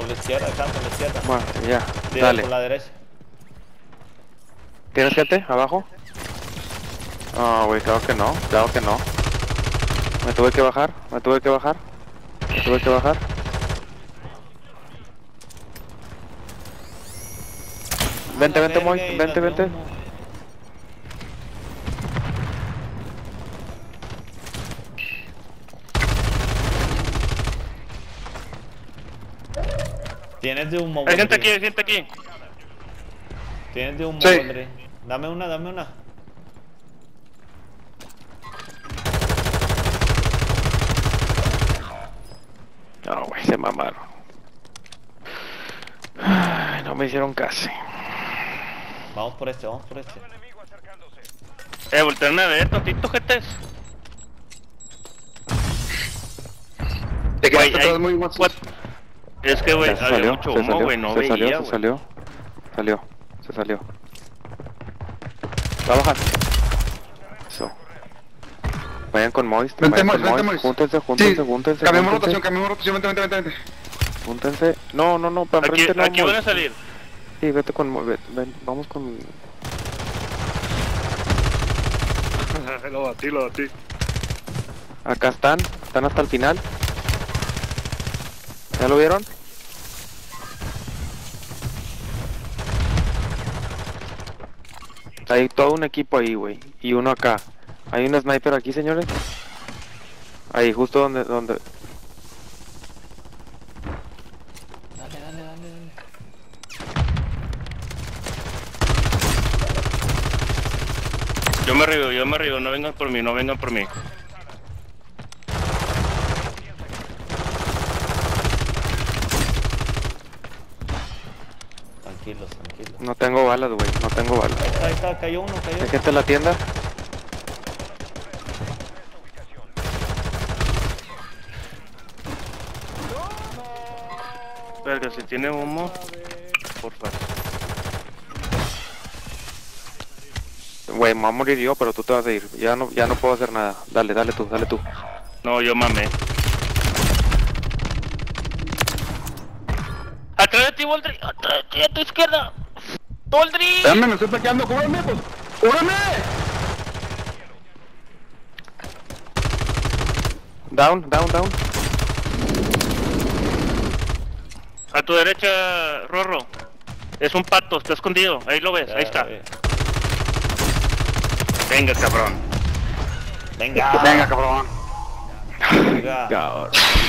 Por la izquierda, acá, por la izquierda. Bueno, ya, Digo, dale. por la derecha. ¿Tienes gente abajo? Ah, güey, claro que no, claro que no. Me tuve que bajar, me tuve que bajar. Me tuve que bajar. Vente, A la vente, Moy, verga, y vente, las de vente. humo. Tienes de humo, Hay gente Wondry. aquí, hay gente aquí. Tienes de humo, Sí. Wondry. Dame una, dame una. No, güey, se mamaron. Ay, no me hicieron caso. Vamos por este, vamos por este. Voltearme a ver, tantito, jetes. Te quedaste Güey, atrás muy mal. Es que, güey, Ya se había salió, mucho se humo, salió, güey, no se salió, veía, se güey. salió. Se salió. Va a bajar. Eso. Vayan con Moist, Vente, vayan con Moist, vente, Moist. Moist. Júntense, júntense, júntense. Cambiamos júntense. rotación, vente. Júntense. No, para Aquí, enfrente no, aquí van a Moist. salir. Sí, vete con Moist, vamos con... Lo batí. Acá están hasta el final. ¿Ya lo vieron? Hay todo un equipo ahí, güey. Y uno acá. Hay un sniper aquí, señores. Ahí, justo donde... Dale. Yo me río, no vengan por mí, no vengan por mí. Tranquilos, tranquilos. No tengo balas, güey. No tengo balas. Ahí está, cayó uno, cayó ¿Hay uno. gente en la tienda? Verga, si tiene humo, por favor. Güey, me voy a morir yo, pero tú te vas a ir. Ya no puedo hacer nada. Dale tú. No, yo mamé. Atrás de ti, Waldry, atrás de ti, a tu izquierda. Waldry. Espérame, me estoy pequeando, cúbrame, pues. ¡Cúbrame! Down. A tu derecha, Rorro. Es un pato, está escondido. Ahí lo ves, ahí está. Venga, cabrón. Venga, Venga, cabrón. venga. Cabrón.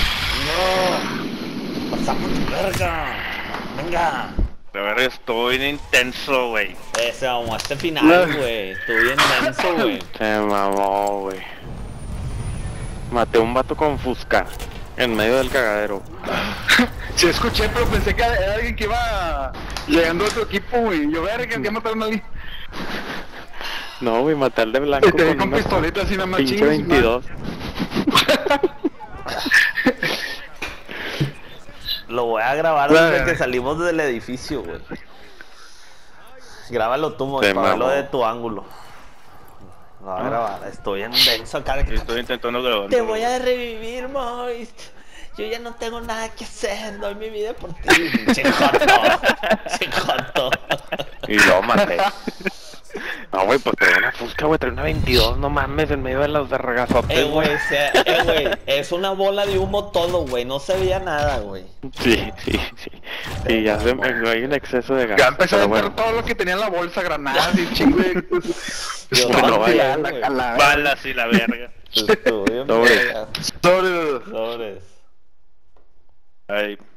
No. Pasamos tu verga. Venga. De verdad, estoy bien intenso, güey. Se vamos a este final, güey. Estuve bien denso, güey. Se mamó, güey. Maté a un vato con Fusca. En medio del cagadero. Sí escuché, pero pensé que era alguien que iba llegando a otro equipo, güey. Yo, verga, que mataron a alguien. No, güey, maté al de blanco Y te vi con una pistoleta así nada más, pinche chingas, 22. Lo voy a grabar desde que salimos del edificio, güey. Grábalo tú, Moy, Se para verlo mamó. de tu ángulo. Lo voy a grabar. Estoy en denso acá. de que- Estoy intentando grabar. Te voy a revivir, Moist. Yo ya no tengo nada que hacer. Doy mi vida por ti. Chicoto. Y lo maté. No, güey, pues traía una Fusca, güey, traía una 22, no mames, en medio de los vergazotes, Güey, güey. Es una bola de humo todo, güey. No se veía nada, güey. Sí. Y ya se me hay un exceso de gas. Ya empecé a pero meter bueno. todo lo que tenía en la bolsa, granadas y chingue. Yo no también, vaya, güey. a la Balas y la verga. Estuvo bien Sobres. verga. Sobre. Sobres. Ay,